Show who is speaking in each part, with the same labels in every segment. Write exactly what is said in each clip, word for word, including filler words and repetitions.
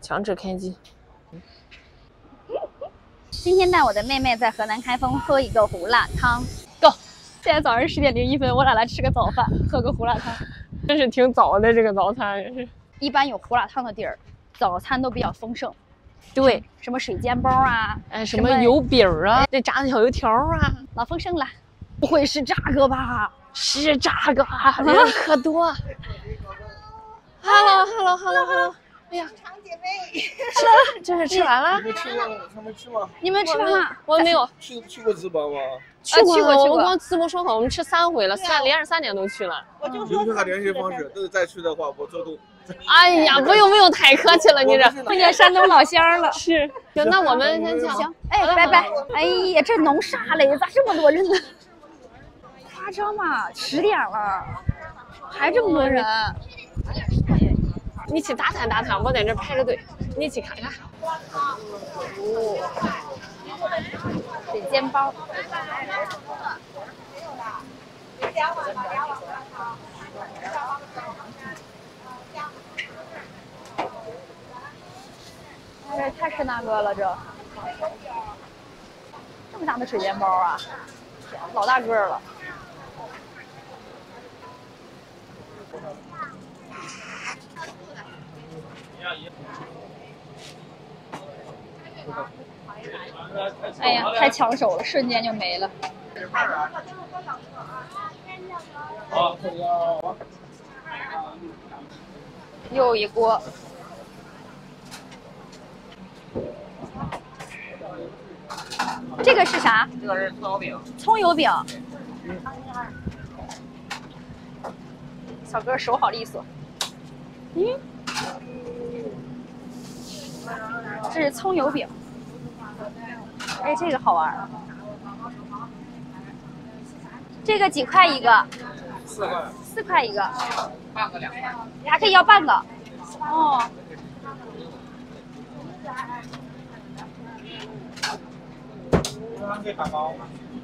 Speaker 1: 强制开机。
Speaker 2: 今天带我的妹妹在河南开封喝一个胡辣汤。Go！ 现在早上十点零一分，我俩来吃个早饭，喝个胡辣汤。
Speaker 1: 真是挺早的，这个早餐也是。
Speaker 2: 一般有胡辣汤的地儿，早餐都比较丰盛。
Speaker 1: 对，
Speaker 2: 什么水煎包啊，
Speaker 1: 哎，什么油饼啊，这炸的小油条啊，
Speaker 2: 老丰盛了。不会是这个吧？
Speaker 1: 是这个，人可多。Hello Hello Hello Hello， 哎呀，
Speaker 3: 长姐妹，
Speaker 1: 这是吃完了？
Speaker 4: 你们吃吗？他们吃吗？
Speaker 2: 你们吃完了？
Speaker 1: 我没有。
Speaker 4: 去去过淄博吗？
Speaker 1: 去过，
Speaker 2: 去过，
Speaker 1: 我们光淄博烧烤，我们吃三回了，三连着三年都去了。
Speaker 3: 我就
Speaker 4: 留下他联系方式，都是再去的话，我做动。
Speaker 1: 哎呀，不用不用，太客气了，你这
Speaker 2: 碰见山东老乡了。
Speaker 1: 是，行，那我们先讲。
Speaker 2: 行，哎，拜拜。哎呀，这弄啥嘞？咋这么多人呢？夸张嘛，十点了，还这么多人。
Speaker 1: 你去打探打探，我在这排着队，你去看看。
Speaker 2: 哦，水煎包。这太是那个了，这这么大的水煎包啊，老大个了。哎呀，太抢手了，瞬间就没了。又一锅。这个是啥？
Speaker 4: 这个是葱油饼。
Speaker 2: 葱油饼。小哥手好利索。嗯。这是葱油饼。哎，这个好玩。这个几块一个？
Speaker 4: 四块。
Speaker 2: 四块一个。
Speaker 4: 半个两块。
Speaker 2: 还可以要半个。哦。
Speaker 4: 可以打包。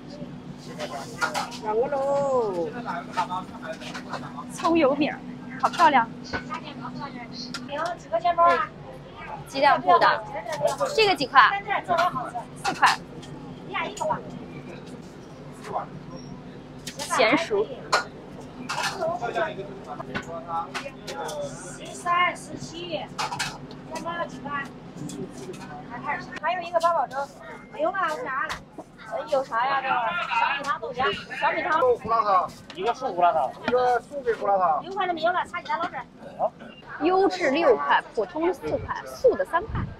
Speaker 1: 两个喽。
Speaker 2: 葱油饼，好漂亮。
Speaker 3: 有几个煎包啊？
Speaker 2: 鸡蛋布的，这个几块？四块。咸熟。
Speaker 3: 十三、十七，煎包几块？还有一个八宝粥，没有啊，我拿了。有啥呀？这小米汤豆浆，小米汤。
Speaker 4: 胡辣汤，一个素胡辣汤，一个素的胡辣汤。
Speaker 3: 六块的没有了，差几单老师？
Speaker 2: 优质六块，普通四块，素的三块。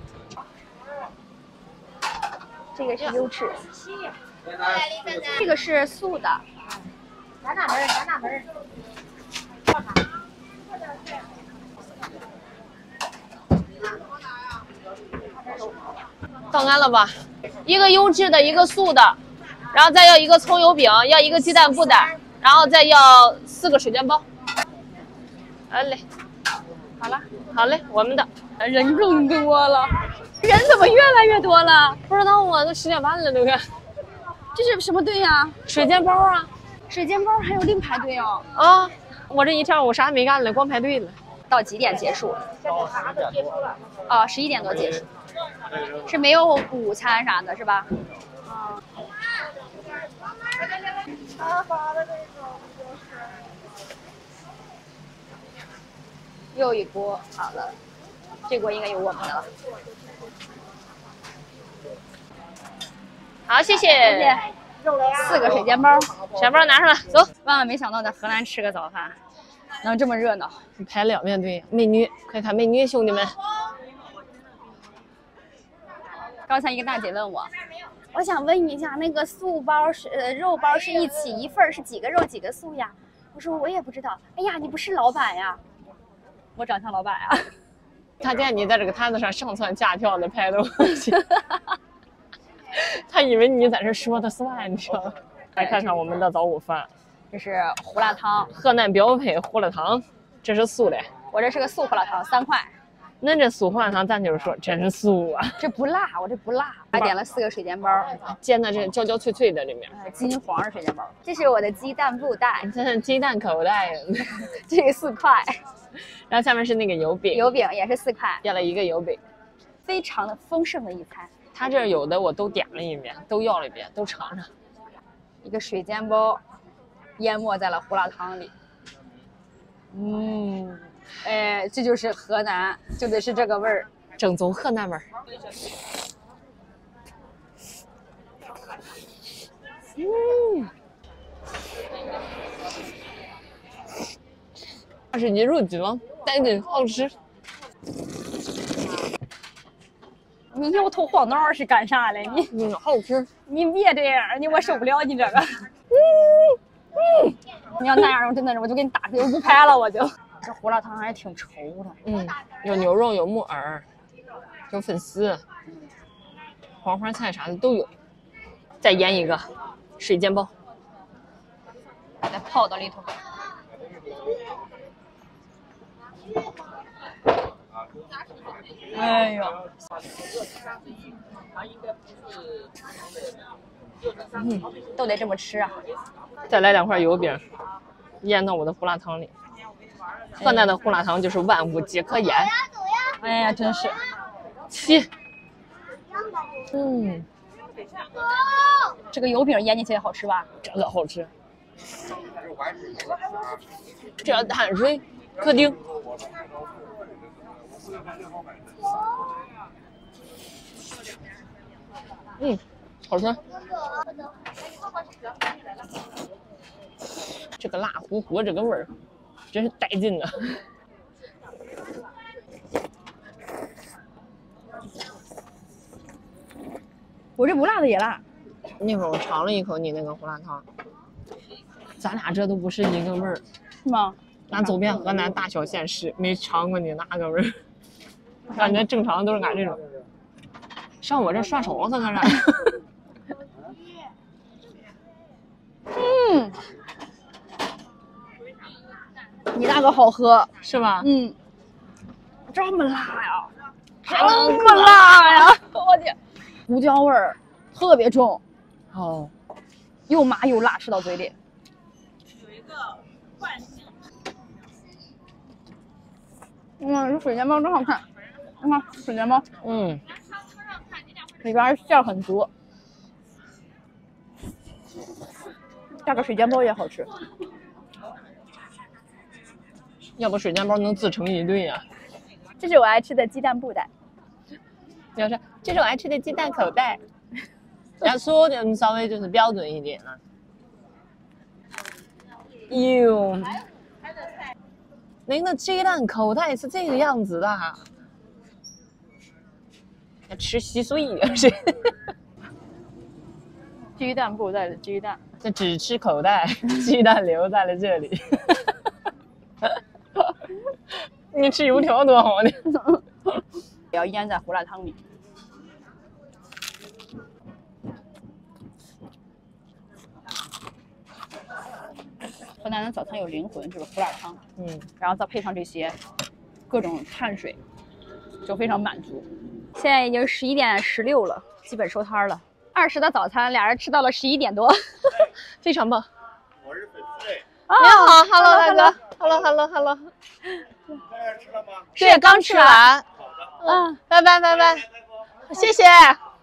Speaker 2: 这个是优质，这个是素的。
Speaker 3: 咱哪门？咱哪门？
Speaker 1: 到俺了吧？一个优质的，一个素的，然后再要一个葱油饼，要一个鸡蛋布袋，然后再要四个水煎包。好嘞，好了，好嘞，我们的
Speaker 2: 人更多了，人怎么越来越多了？
Speaker 1: 不知道我都十点半了都快。
Speaker 2: 这是什么队呀？
Speaker 1: 水煎包啊，
Speaker 2: 水煎包还有另排队哦。
Speaker 1: 啊，我这一天我啥也没干了，光排队了。
Speaker 2: 到几点结束？哦，十一点多结束。是没有午餐啥的，是吧？啊。又一锅，好了，这锅应该有我们的了。
Speaker 1: 好，谢谢。
Speaker 2: 谢谢。四个水煎包，
Speaker 1: 小包拿上来，走。
Speaker 2: 万万没想到在河南吃个早饭，能这么热闹。
Speaker 1: 排两遍队，美女，快看美女，兄弟们。
Speaker 2: 刚才一个大姐问我，我想问一下，那个素包是呃肉包是一起一份是几个肉几个素呀？我说我也不知道。哎呀，你不是老板呀？我长像老板呀。
Speaker 1: 他见你在这个摊子上上蹿下跳的拍东西，他以为你在这说的算，你知道吗？来看看我们的早午饭，
Speaker 2: 这是胡辣汤，
Speaker 1: 河南标配胡辣汤，这是素的。
Speaker 2: 我这是个素胡辣汤，三块。
Speaker 1: 那这酥胡辣汤，咱就是说真酥啊！
Speaker 2: 这不辣，我这不辣。还点了四个水煎包，
Speaker 1: 煎的这焦焦脆脆的里面。
Speaker 2: 哎，金黄的水煎包。这是我的鸡蛋布袋，
Speaker 1: 这是鸡蛋口袋，
Speaker 2: 这个四块。
Speaker 1: 然后下面是那个油饼，
Speaker 2: 油饼也是四块，
Speaker 1: 要了一个油饼，
Speaker 2: 非常的丰盛的一餐。
Speaker 1: 他这有的我都点了一遍，都要了一遍，都尝尝。
Speaker 2: 一个水煎包淹没在了胡辣汤里。嗯，哎，这就是河南，就得是这个味儿，
Speaker 1: 正宗河南味儿。嗯，二十斤肉鸡吗？带劲，好吃。
Speaker 2: 你摇头晃脑是干啥嘞？你
Speaker 1: 嗯，好吃。
Speaker 2: 你别这样，你我受不了你这个。嗯嗯，你要那样，我真的是我就给你打死，我不拍了我就。这胡辣汤还挺稠的。
Speaker 1: 嗯，有牛肉，有木耳，有粉丝，黄花菜啥的都有。再腌一个水煎包，
Speaker 2: 再泡到里头。哎呦，嗯，都得这么吃啊！
Speaker 1: 再来两块油饼，腌到我的胡辣汤里。河南的胡辣汤就是万物皆可腌。
Speaker 2: 哎呀，真是。
Speaker 1: 七。嗯，
Speaker 2: 这个油饼腌进去也好吃吧？
Speaker 1: 真的好吃。这碳水可顶。嗯，好吃。这个辣乎乎，这个味儿，真是带劲的。
Speaker 2: 我这不辣的也辣。
Speaker 1: 那会儿我尝了一口你那个胡辣汤，咱俩这都不是一个味儿，
Speaker 2: 是吗？
Speaker 1: 俺走遍河南大小县市，没尝过你那个味儿。感觉正常都是俺这种。上我这涮勺子干啥？
Speaker 2: 嗯，你那个好喝
Speaker 1: 是吧？
Speaker 2: 嗯，这么辣呀？
Speaker 1: 还能
Speaker 2: 这么辣呀？我天，胡椒味儿特别重，
Speaker 1: 哦，
Speaker 2: 又麻又辣，吃到嘴里。嗯，这水煎包真好看，你看水煎包，
Speaker 1: 嗯，
Speaker 2: 里边馅很足，加个水煎包也好吃。
Speaker 1: 要不水煎包能自成一对呀、啊。
Speaker 2: 这是我爱吃的鸡蛋布袋。
Speaker 1: 要是这是我爱吃的鸡蛋口袋，要说的稍微就是标准一点了。哟，您的鸡蛋口袋是这个样子的、啊，要吃稀碎呀是。
Speaker 2: 鸡蛋布袋的鸡蛋，
Speaker 1: 这只吃口袋，鸡蛋留在了这里。你吃油条多好呢！
Speaker 2: 也要腌在胡辣汤里。河南的早餐有灵魂，就是胡辣汤，
Speaker 1: 嗯，
Speaker 2: 然后再配上这些各种碳水，就非常满足。现在已经十一点十六了，基本收摊了。二十的早餐，俩人吃到了十一点多，
Speaker 1: 非常棒。
Speaker 4: 我是粉丝哎。
Speaker 1: 你好 ，Hello 大哥，Hello，Hello，Hello。
Speaker 4: 大家吃了吗？
Speaker 1: 是刚吃完。
Speaker 4: 好的。
Speaker 1: 嗯，拜拜拜拜，谢谢。